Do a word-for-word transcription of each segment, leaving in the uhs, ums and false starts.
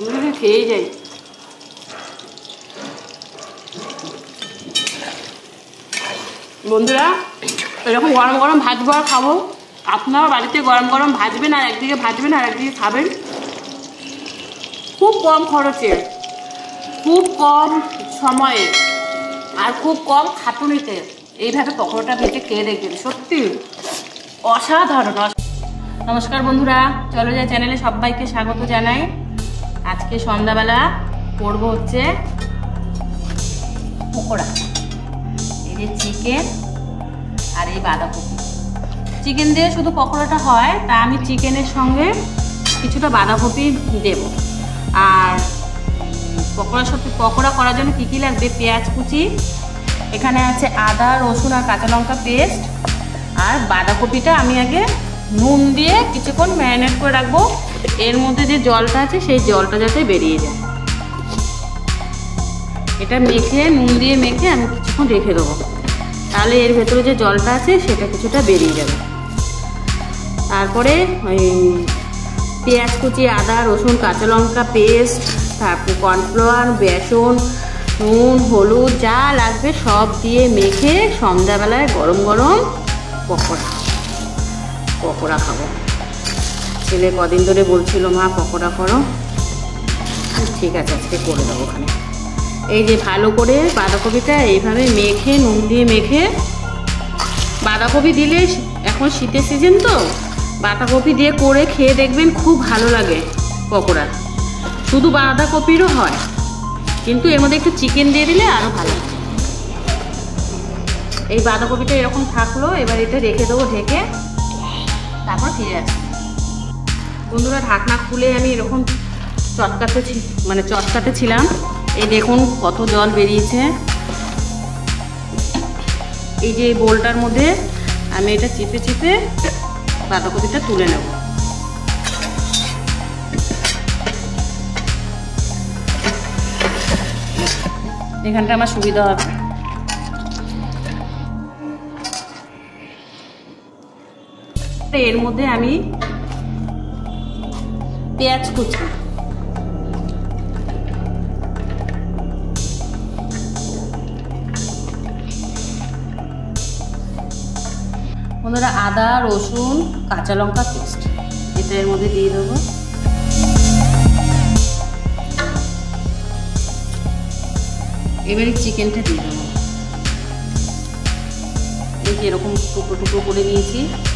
আমি খেয়েই যাই। বন্ধুরা, এরকম গরম গরম ভাজবো আর খাবো। আপনারা বাড়িতে গরম গরম ভাজবেন আর একদিকে ভাজবেন আর একদিকে খাবেন। খুব কম খরচে, খুব কম সময়ে আর খুব কম খাটুনিতে এইভাবে পকোড়াটা ভেজে খেয়ে দেখবেন, সত্যি অসাধারণ। নমস্কার বন্ধুরা, চলো যাই চ্যানেলে সবাইকে স্বাগত জানাই। আজকে সন্ধ্যাবেলা করবো হচ্ছে পকোড়া। এই যে চিকেন আর এই বাঁধাকপি। চিকেন দিয়ে শুধু পকোড়াটা হয়, তা আমি চিকেনের সঙ্গে কিছুটা বাঁধাকপি দেব। আর পকোড়ার সাথে পকোড়া করার জন্য কী কী লাগবে, পেঁয়াজ কুচি, এখানে আছে আদা রসুন আর কাঁচা লঙ্কা পেস্ট, আর বাঁধাকপিটা আমি আগে নুন দিয়ে কিছুক্ষণ ম্যারিনেট করে রাখবো। এর মধ্যে যে জলটা আছে সেই জলটা যাতে বেরিয়ে যায়। এটা মেখে নুন দিয়ে মেখে আমি কিছুক্ষণ রেখে দেবো, তাহলে এর ভেতরে যে জলটা আছে সেটা কিছুটা বেরিয়ে যাবে। তারপরে ওই পেঁয়াজ কুচি, আদা রসুন কাঁচা লঙ্কা পেস্ট, তারপর কর্নফ্লাওয়ার, বেসন, নুন, হলুদ যা লাগবে সব দিয়ে মেখে সন্ধ্যাবেলায় গরম গরম পকোড়া পকোড়া খাবো। ছেলে কদিন ধরে বলছিল মা পকোড়া করো, ঠিক আছে আজকে করে দেবো। ওখানে এই যে ভালো করে বাঁধাকপিটা এইভাবে মেখে নুন দিয়ে মেখে, বাঁধাকপি দিলে এখন শীতের সিজন তো বাঁধাকপি দিয়ে করে খেয়ে দেখবেন, খুব ভালো লাগে পকোড়া। শুধু বাঁধাকপিরও হয়, কিন্তু এর মধ্যে একটু চিকেন দিয়ে দিলে আরও ভালো। এই বাঁধাকপিটা এরকম থাকলো, এবার এটা রেখে দেবো ঢেকে, তারপর ফিরে আসবো। বন্ধুরা, ঢাকনা খুলে আমি এরকম চটকাতে মানে চটকাতে ছিলাম, এই দেখুন কত জল বেরিয়েছে। এই যে বোলটার মধ্যে আমি এটা চিপে চিপে বাঁধাকপিটা তুলে নেব। এখানটা আমার সুবিধা হবে। এর মধ্যে আমি পেঁয়াজ কুচি, বন্ধুরা আদা রসুন কাঁচা লঙ্কা পেস্ট এটা এর মধ্যে দিয়ে দেবো। এবারে চিকেনটা দিয়ে দেবো। এই যে এরকম টুকরো টুকরো করে নিয়েছি।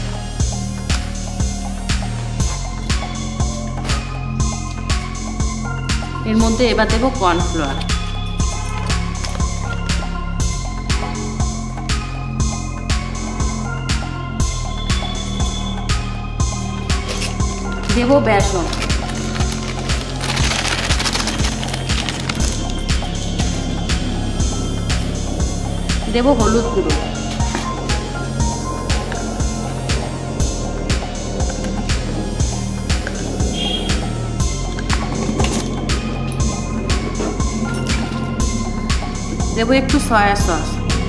এর মধ্যে এবার দেবো কর্নফ্লাওয়ার, দেব বেসন, দেব হলুদ গুঁড়ো, দেবো একটু সয়া সস,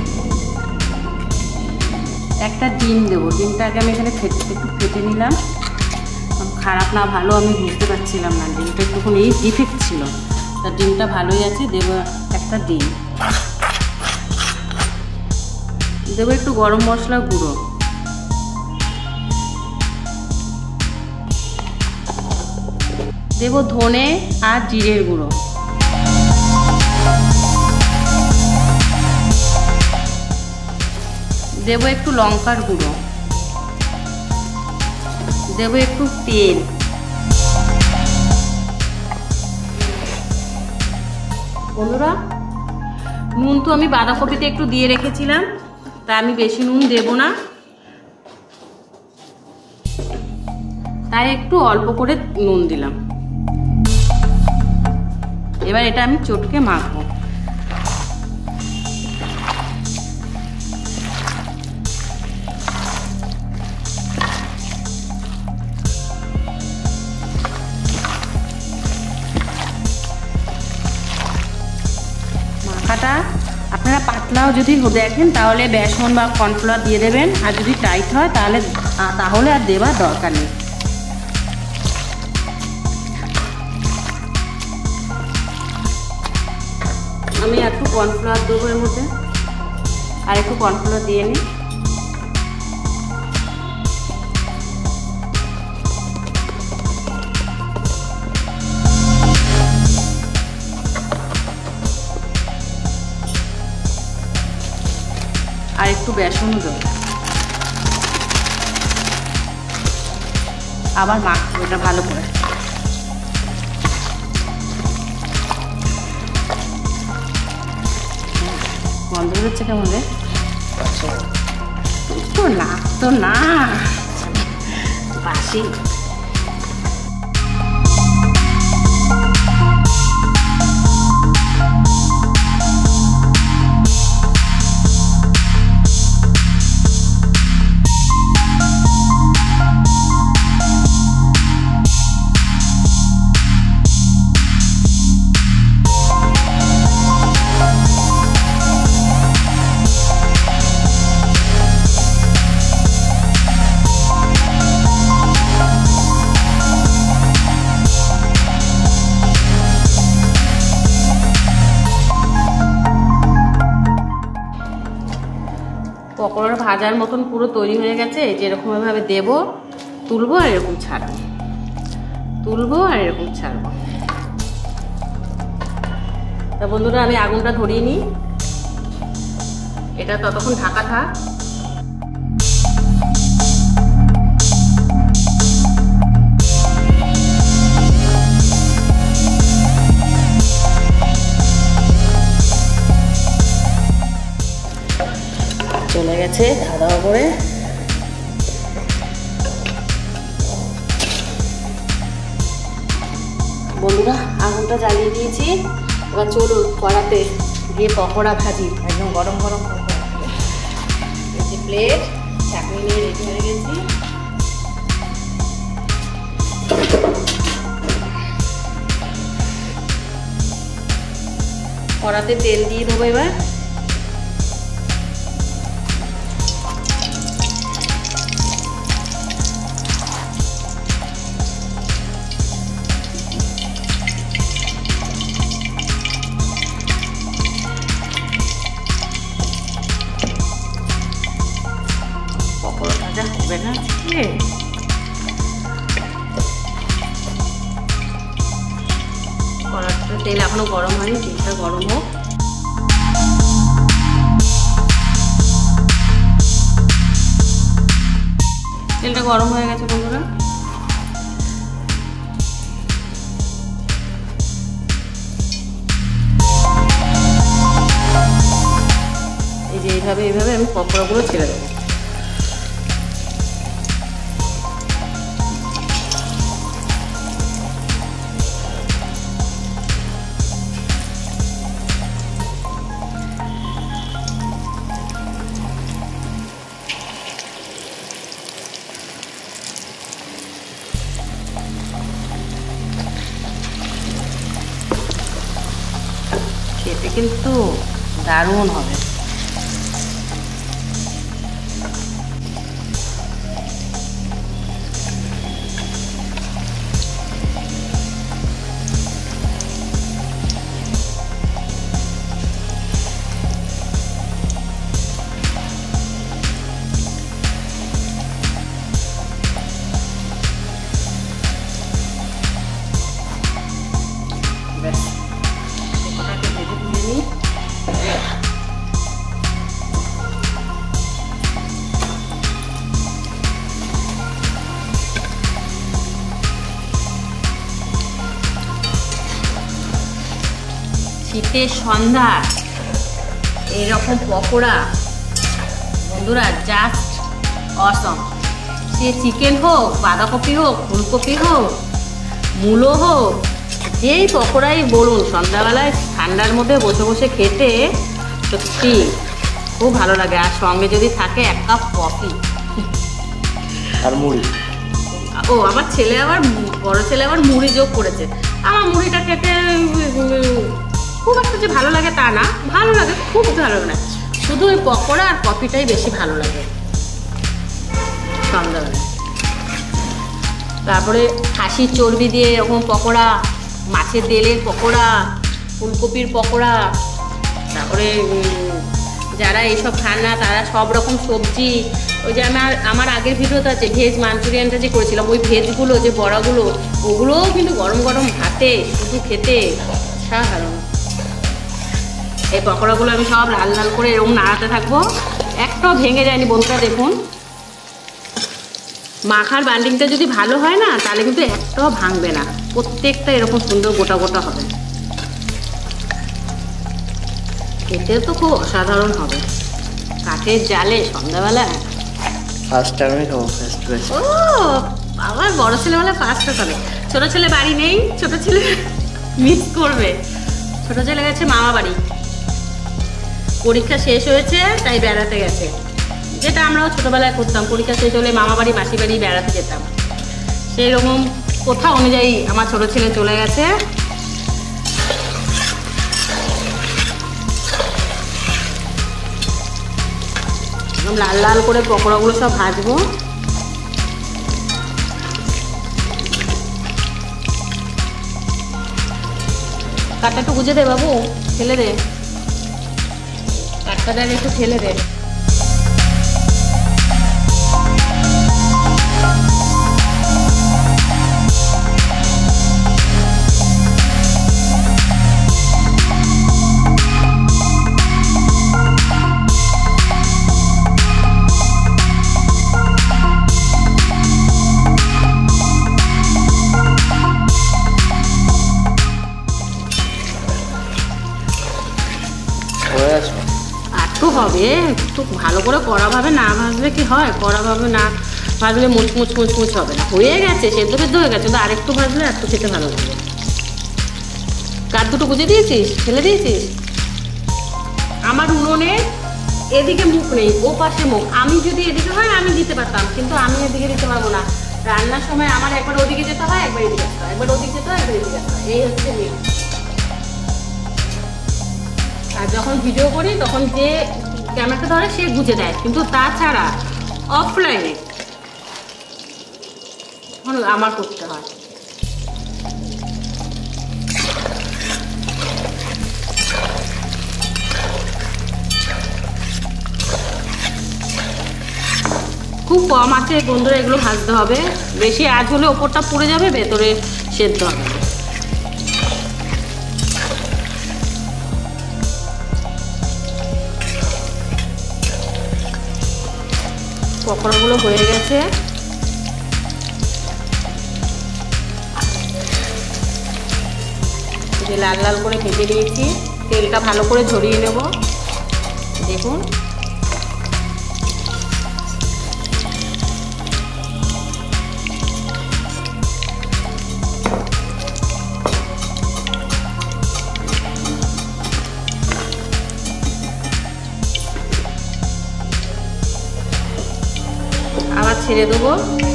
একটা ডিম দেবো। ডিমটা আগে আমি এখানে ফেটে একটু ফেটে নিলাম, খারাপ না ভালো আমি বুঝতে পারছিলাম না, ডিমটা একটুখানি এই ডিফেক্ট ছিল, তা ডিমটা ভালোই আছে। দেবো একটা ডিম, দেবো একটু গরম মশলা গুঁড়ো, দেবো ধনে আর জিরের গুঁড়ো, দেবো একটু লঙ্কার গুঁড়ো, দেবো একটু তেল। বন্ধুরা, নুন তো আমি বাঁধাকপিতে একটু দিয়ে রেখেছিলাম, তা আমি বেশি নুন দেব না, তাই একটু অল্প করে নুন দিলাম। এবার এটা আমি চটকে মাখবো। মাখাটা আপনারা পাতলাও যদি দেখেন তাহলে বেসন বা কর্নফ্লাওয়ার দিয়ে দেবেন, আর যদি টাইট হয় তাহলে তাহলে আর দেওয়ার দরকার নেই। আমি একটু কর্নফ্লাওয়ার দেবো এর মধ্যে, আর একটু কর্নফ্লাওয়ার দিয়ে নিই। আর একটু বেসনও দেবো, আবার মাখবো এটা ভালো করে। গন্ধ হচ্ছে কেমন রে? তো না তো না বাসি। পকোড়া ভাজার মতন পুরো তৈরি হয়ে গেছে। যেরকম ভাবে দেবো, তুলবো আর এরকম ছাড়বো, তুলবো আর এরকম ছাড়বো। তা বন্ধুরা আমি আগুনটা ধরিয়ে নিই, এটা ততক্ষণ ঢাকা থাক। চলে গেছে খাওয়া দাওয়া করে। বন্ধুরা আগুনটা জ্বালিয়ে দিয়েছি, এবার চলুন কড়াতে গিয়ে পকোড়া ভাজি, একদম গরম গরম পকোড়া। এই যে প্লেট, চাটনি নিয়ে রেডি হয়ে গেছি। কড়াতে তেল দিয়ে দেবো এবার। হবে না কড়াটা, তেল এখনো গরম হয়নি, তেলটা গরম হোক। তেলটা গরম হয়ে গেছে বন্ধুরা, এই যে এইভাবে এইভাবে আমি পকোড়াগুলো ছেড়ে দেবো। খেতে কিন্তু দারুণ হবে। শীতের সন্ধ্যা এরকম পকোড়া বন্ধুরা জাস্ট অসম। সে চিকেন হোক, বাঁধাকপি হোক, ফুলকপি হোক, মূলো হোক, যেই পকোড়াই বলুন, সন্ধ্যাবেলায় ঠান্ডার মধ্যে বসে বসে খেতে সত্যি খুব ভালো লাগে। আর সঙ্গে যদি থাকে এক কাপ কফি আর মুড়ি। ও আমার ছেলে আবার, বড় ছেলে আবার মুড়ি যোগ করেছে। আমার মুড়িটা খেতে খুব একটা যে ভালো লাগে তা না, ভালো লাগে, খুব ভালো লাগে, শুধু ওই পকোড়া আর কফিটাই বেশি ভালো লাগে সন্ধ্যাবেলায়। তারপরে খাসির চর্বি দিয়ে এরকম পকোড়া, মাছের তেলের পকোড়া, ফুলকপির পকোড়া, তারপরে যারা এইসব খান না তারা সব রকম সবজি, ওই যে আমার আমার আগের ভিডিওতে আছে ভেজ মাঞ্চুরিয়ানটা যে করেছিলাম, ওই ভেজগুলো যে বড়াগুলো ওগুলোও কিন্তু গরম গরম ভাতে শুধু খেতে সাধারণ। এই পকোড়াগুলো আমি সব লাল লাল করে এরকম নাড়াতে থাকবো, একটাও ভেঙে যায়নি বন্ধুরা। দেখুন মাখার বান্ডিংটা যদি ভালো হয় না তাহলে কিন্তু একটাও ভাঙবে না, প্রত্যেকটা এরকম সুন্দর গোটা গোটা হবে, খেতে তো খুব অসাধারণ হবে। কাঠের জালে সন্ধ্যাবেলা ফার্স্ট টাইমে খাবো, ফার্স্ট ফার্স্ট। ও আমার বড় ছেলেবেলা ফার্স্ট হবে, ছোট ছেলে বাড়ি নেই, ছোট ছেলে মিস করবে। ছোট ছেলে গেছে মামা বাড়ি, পরীক্ষা শেষ হয়েছে তাই বেড়াতে গেছে, যেটা আমরাও ছোটবেলায় করতাম, পরীক্ষা শেষ হলে মামা বাড়ি মাসি বাড়ি বেড়াতে যেতাম। সেই রকম কোথা অনুযায়ী আমার ছোট ছেলে চলে গেছে। লাল লাল করে পকোড়াগুলো সব ভাজবো। কাঠটা একটু গুজে দে বাবু, ঠেলে দে, কাঠটা একটু ঠেলে দে। একটু হবে, একটু ভালো করে কড়া ভাবে না ভাজলে কি হয়, কড়া ভাবে না ভাজলে মুচমুচ মুচমুচ হবে না। হয়ে গেছে, সেদ্ধ ফেদ্ধ হয়ে গেছে, কিন্তু আরেকটু ভাজলে একটু খেতে ভালো লাগবে। কাঠ দুটো গুজে দিয়েছিস, ফেলে দিয়েছিস? আমার উনুনে এদিকে মুখ নেই, ও পাশে মুখ। আমি যদি এদিকে হয় আমি দিতে পারতাম, কিন্তু আমি এদিকে দিতে পারবো না। রান্নার সময় আমার একবার ওদিকে যেতে হয়, একবার এদিকে যেতে হয়, একবার ওদিকে যেতে হয়, একবার এদিকে যেতে হয়, এই হচ্ছে নিয়ম। আর যখন ভিডিও করি তখন যে ক্যামেরাটা ধরে সে গুজে দেয়, কিন্তু তাছাড়া অফলাইনে আমার করতে হয়। খুব কম আছে বন্ধুরা, এগুলো ভাজতে হবে, বেশি আঁচ হলে ওপরটা পুড়ে যাবে, ভেতরে সেদ্ধ হবে। পকোড়াগুলো হয়ে গেছে, যে লাল লাল করে ভেজে নিয়েছি, তেলটা ভালো করে ঝরিয়ে নেব। দেখুন আবার ছেড়ে দেবো।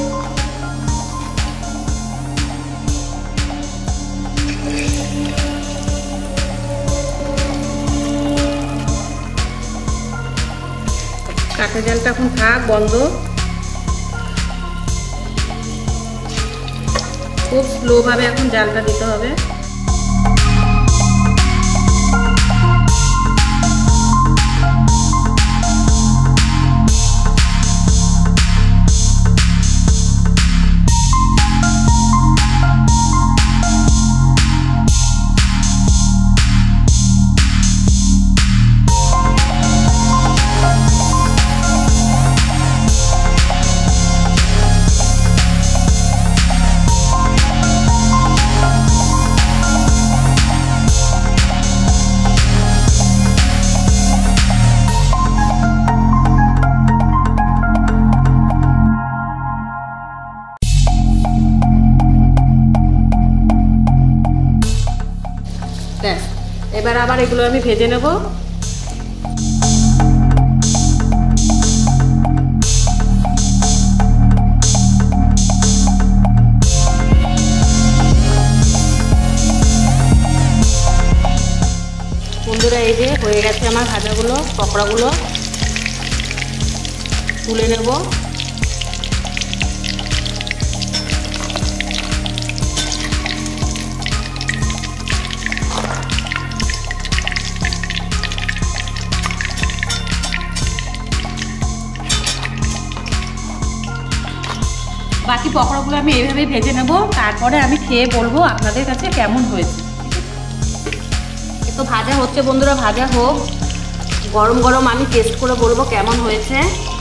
কাঠের জালটা এখন থাক বন্ধ, খুব স্লো ভাবে এখন জালটা দিতে হবে। ব্যাস, এবার আবার এগুলো আমি ভেজে নেব। বন্ধুরা এই যে হয়ে গেছে আমার ভাজাগুলো, পকোড়াগুলো তুলে নেব। বাকি পকোড়াগুলো আমি এইভাবেই ভেজে নেব, তারপরে আমি খেয়ে বলবো আপনাদের কাছে কেমন হয়েছে। তো ভাজা হচ্ছে বন্ধুরা, ভাজা হোক, গরম গরম আমি টেস্ট করে বলবো কেমন হয়েছে।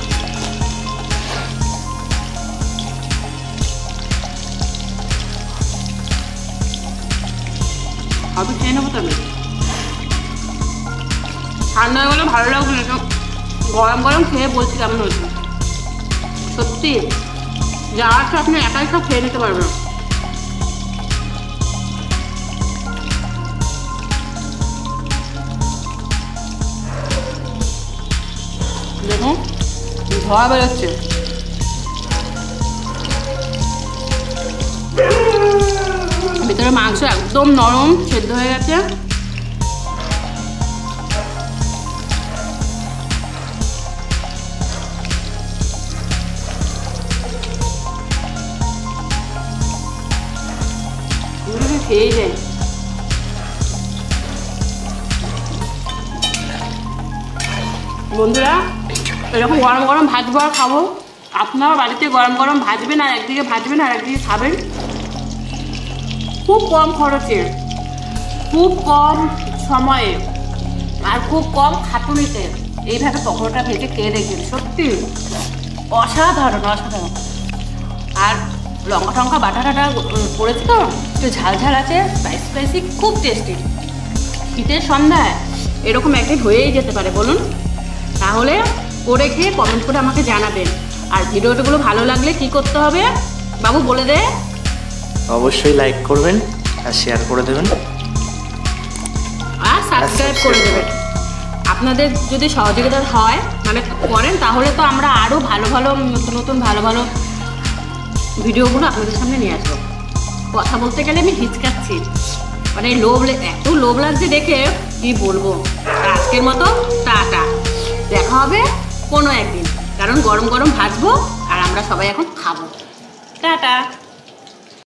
আমি খেয়ে নেবো তবে, ঠান্ডা হয়ে গেলে ভালো লাগবে না, গরম গরম খেয়ে বলছি কেমন হয়েছে। সত্যি যা আছে আপনি একাই সব খেয়ে নিতে পারবেন। দেখুন ধোয়া বেরোচ্ছে, ভিতরে মাংস একদম নরম সেদ্ধ হয়ে গেছে। খেয়ে যায় বন্ধুরা, এরকম গরম গরম ভাজবো আর খাবো। আপনারা বাড়িতে গরম গরম ভাজবেন আর একদিকে ভাজবেন আর একদিকে খাবেন। খুব কম খরচে, খুব কম সময়ে আর খুব কম খাটুনিতে এইভাবে পকোড়াটা ভেজে খেয়ে দেখবেন, সত্যি অসাধারণ অসাধারণ। আর লঙ্কা টঙ্কা বাটা টাটা পড়েছে তো, একটু ঝাল ঝাল আছে, স্পাইসি স্পাইসি, খুব টেস্টি। শীতের সন্ধ্যায় এরকম একদিন হয়েই যেতে পারে বলুন। তাহলে করে খেয়ে কমেন্ট করে আমাকে জানাবেন। আর ভিডিওগুলো ভালো লাগলে কি করতে হবে বাবু বলে দে। অবশ্যই লাইক করবেন আর শেয়ার করে দেবেন আর সাবস্ক্রাইব করে দেবেন। আপনাদের যদি সহযোগিতা হয় মানে করেন, তাহলে তো আমরা আরও ভালো ভালো নতুন নতুন ভালো ভালো ভিডিওগুলো আপনাদের সামনে নিয়ে আসবো। কথা বলতে গেলে আমি হিচকাচ্ছি, মানে লোভ, এত লোভ লাগছে দেখে কি বলবো। আজকের মতো টাটা, দেখা হবে কোনো একদিন, কারণ গরম গরম ভাজবো আর আমরা সবাই এখন খাবো। টাটা।